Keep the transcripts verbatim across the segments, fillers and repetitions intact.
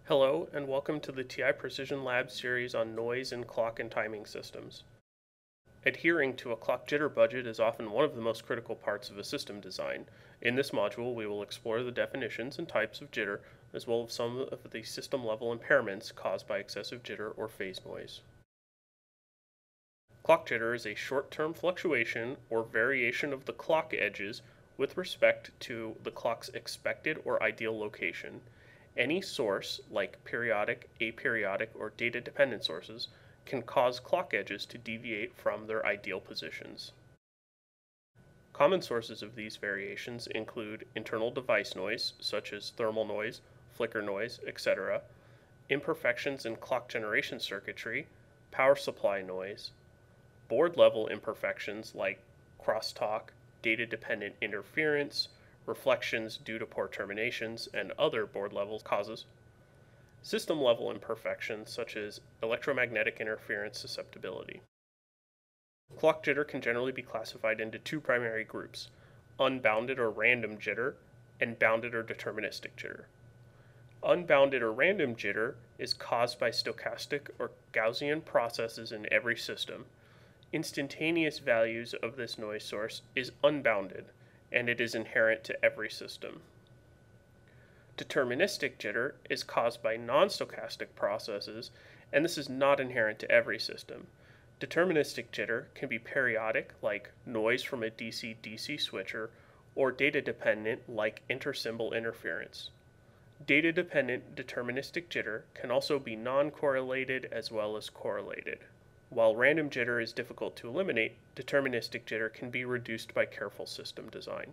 Hello, and welcome to the T I Precision Lab series on noise in clock and timing systems. Adhering to a clock jitter budget is often one of the most critical parts of a system design. In this module, we will explore the definitions and types of jitter, as well as some of the system-level impairments caused by excessive jitter or phase noise. Clock jitter is a short-term fluctuation or variation of the clock edges with respect to the clock's expected or ideal location. Any source, like periodic, aperiodic, or data-dependent sources, can cause clock edges to deviate from their ideal positions. Common sources of these variations include internal device noise, such as thermal noise, flicker noise, et cetera, imperfections in clock generation circuitry, power supply noise, board-level imperfections like crosstalk, data-dependent interference, reflections due to poor terminations, and other board-level causes, system-level imperfections such as electromagnetic interference susceptibility. Clock jitter can generally be classified into two primary groups, unbounded or random jitter, and bounded or deterministic jitter. Unbounded or random jitter is caused by stochastic or Gaussian processes in every system. Instantaneous values of this noise source is unbounded, and it is inherent to every system. Deterministic jitter is caused by non-stochastic processes, and this is not inherent to every system. Deterministic jitter can be periodic, like noise from a D C D C switcher, or data-dependent, like intersymbol interference. Data-dependent deterministic jitter can also be non-correlated as well as correlated. While random jitter is difficult to eliminate, deterministic jitter can be reduced by careful system design.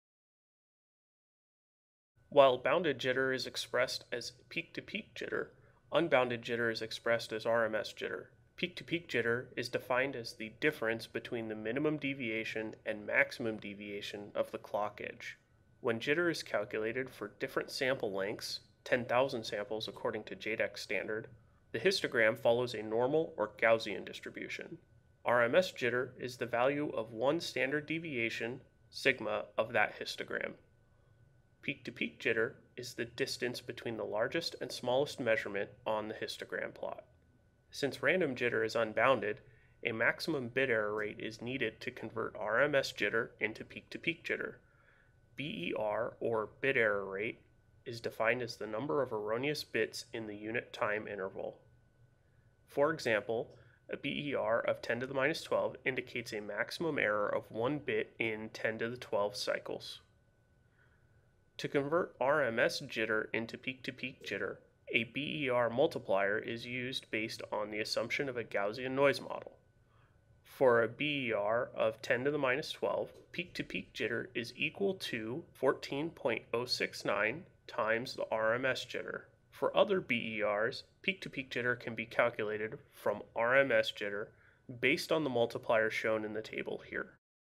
While bounded jitter is expressed as peak-to-peak jitter, unbounded jitter is expressed as R M S jitter. Peak-to-peak jitter is defined as the difference between the minimum deviation and maximum deviation of the clock edge. When jitter is calculated for different sample lengths, ten thousand samples according to J DEC standard, the histogram follows a normal or Gaussian distribution. R M S jitter is the value of one standard deviation, sigma, of that histogram. Peak-to-peak jitter is the distance between the largest and smallest measurement on the histogram plot. Since random jitter is unbounded, a maximum bit error rate is needed to convert R M S jitter into peak-to-peak jitter. B E R, or bit error rate, is defined as the number of erroneous bits in the unit time interval. For example, a B E R of ten to the minus twelve indicates a maximum error of one bit in ten to the twelve cycles. To convert R M S jitter into peak-to-peak jitter, a B E R multiplier is used based on the assumption of a Gaussian noise model. For a B E R of ten to the minus twelve, peak-to-peak jitter is equal to fourteen point zero six nine times the R M S jitter. For other B E Rs, peak-to-peak jitter can be calculated from R M S jitter based on the multiplier shown in the table here.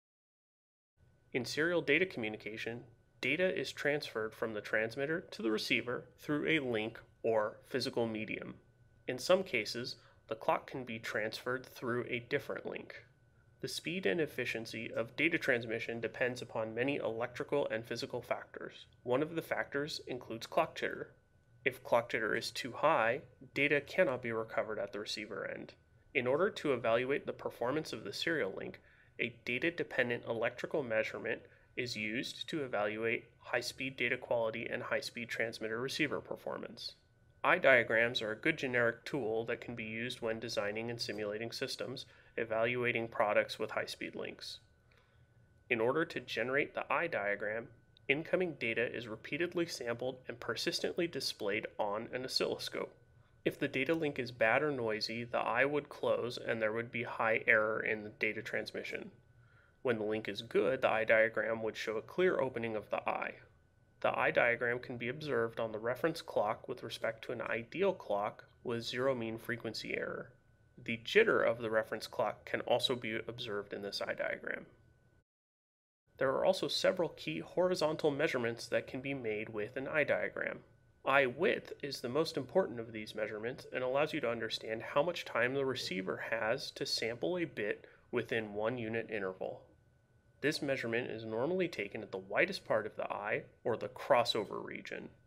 In serial data communication, data is transferred from the transmitter to the receiver through a link or physical medium. In some cases, the clock can be transferred through a different link. The speed and efficiency of data transmission depends upon many electrical and physical factors. One of the factors includes clock jitter. If clock jitter is too high, data cannot be recovered at the receiver end. In order to evaluate the performance of the serial link, a data-dependent electrical measurement is used to evaluate high-speed data quality and high-speed transmitter-receiver performance. Eye diagrams are a good generic tool that can be used when designing and simulating systems, evaluating products with high-speed links. In order to generate the eye diagram, incoming data is repeatedly sampled and persistently displayed on an oscilloscope. If the data link is bad or noisy, the eye would close and there would be high error in the data transmission. When the link is good, the eye diagram would show a clear opening of the eye. The eye diagram can be observed on the reference clock with respect to an ideal clock with zero mean frequency error. The jitter of the reference clock can also be observed in this eye diagram. There are also several key horizontal measurements that can be made with an eye diagram. Eye width is the most important of these measurements and allows you to understand how much time the receiver has to sample a bit within one unit interval. This measurement is normally taken at the widest part of the eye, or the crossover region.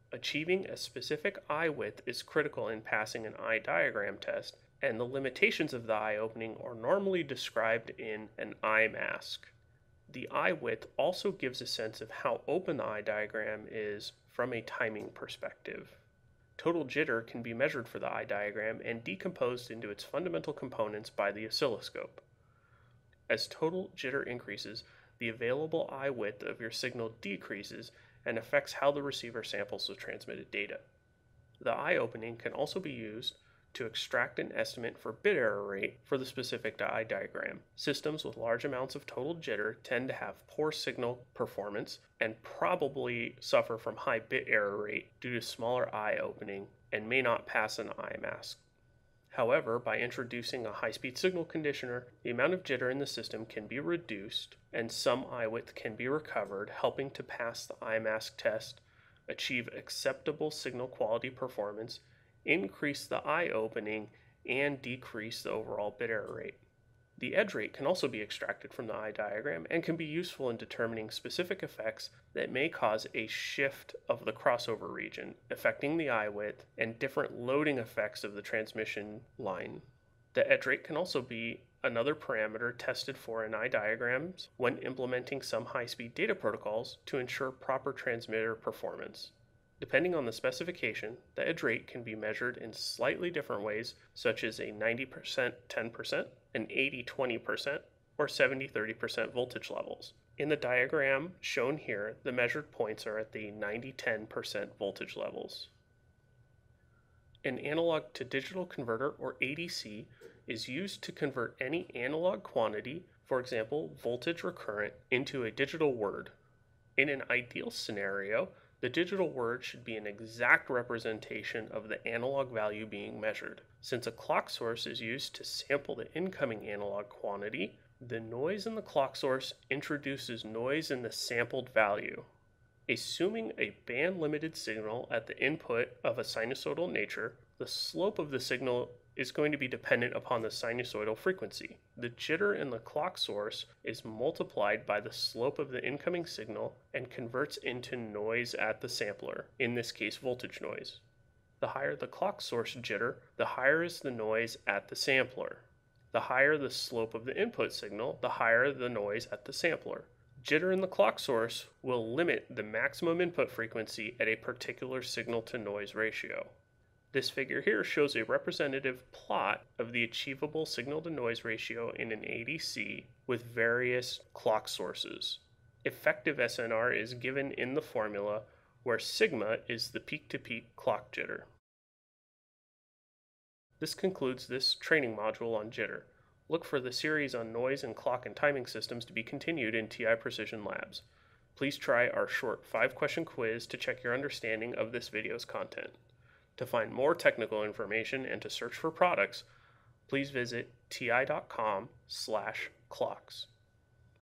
Achieving a specific eye width is critical in passing an eye diagram test, and the limitations of the eye opening are normally described in an eye mask. The eye width also gives a sense of how open the eye diagram is from a timing perspective. Total jitter can be measured for the eye diagram and decomposed into its fundamental components by the oscilloscope. As total jitter increases, the available eye width of your signal decreases and affects how the receiver samples the transmitted data. The eye opening can also be used to extract an estimate for bit error rate for the specific eye diagram. Systems with large amounts of total jitter tend to have poor signal performance and probably suffer from high bit error rate due to smaller eye opening and may not pass an eye mask. However, by introducing a high-speed signal conditioner, the amount of jitter in the system can be reduced and some eye width can be recovered, helping to pass the eye mask test, achieve acceptable signal quality performance, increase the eye opening, and decrease the overall bit error rate. The edge rate can also be extracted from the eye diagram and can be useful in determining specific effects that may cause a shift of the crossover region, affecting the eye width and different loading effects of the transmission line. The edge rate can also be another parameter tested for in eye diagrams when implementing some high-speed data protocols to ensure proper transmitter performance. Depending on the specification, the edge rate can be measured in slightly different ways, such as a ninety percent ten percent, an eighty twenty percent, or seventy thirty percent voltage levels. In the diagram shown here, the measured points are at the ninety ten percent voltage levels. An analog to digital converter, or A D C, is used to convert any analog quantity, for example voltage recurrent, into a digital word. In an ideal scenario, the digital word should be an exact representation of the analog value being measured. Since a clock source is used to sample the incoming analog quantity, the noise in the clock source introduces noise in the sampled value. Assuming a band-limited signal at the input of a sinusoidal nature, the slope of the signal is going to be dependent upon the sinusoidal frequency. The jitter in the clock source is multiplied by the slope of the incoming signal and converts into noise at the sampler, in this case voltage noise. The higher the clock source jitter, the higher is the noise at the sampler. The higher the slope of the input signal, the higher the noise at the sampler. Jitter in the clock source will limit the maximum input frequency at a particular signal-to-noise ratio. This figure here shows a representative plot of the achievable signal-to-noise ratio in an A D C with various clock sources. Effective S N R is given in the formula, where sigma is the peak-to-peak clock jitter. This concludes this training module on jitter. Look for the series on noise and clock and timing systems to be continued in T I Precision Labs. Please try our short five-question quiz to check your understanding of this video's content. To find more technical information and to search for products, please visit ti dot com slash clocks.